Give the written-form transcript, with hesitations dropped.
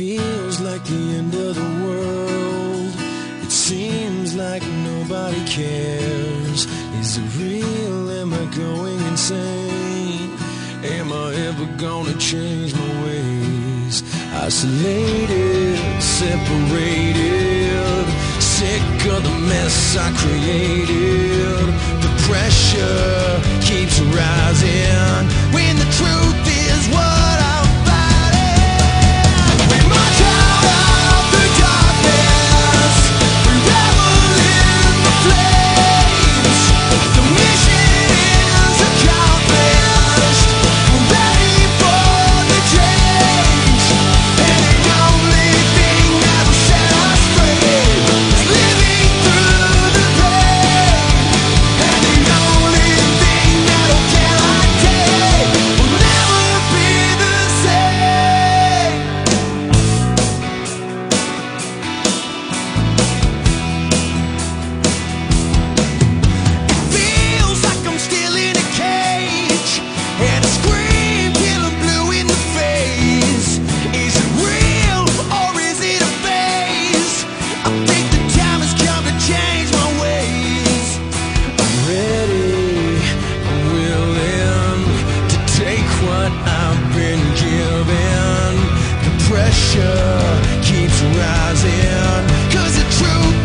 feels like the end of the world. It seems like nobody cares. Is it real? Am I going insane? Am I ever gonna change my ways? Isolated, separated, sick of the mess I created. The pressure keeps rising when the truth is what I'm fighting. We march out of the darkness, we revel in the flames. The mission is accomplished, we're ready for the change. And the only thing that'll set us free is living through the pain. And the only thing that'll get our day will never be the same. It feels like I'm still in a cage, and I scream till I'm blue in the face. Is it real or is it a phase? I think the time has come to change my ways. I'm ready, I'm willing to take what I've been given. The pressure keeps rising, 'cause the truth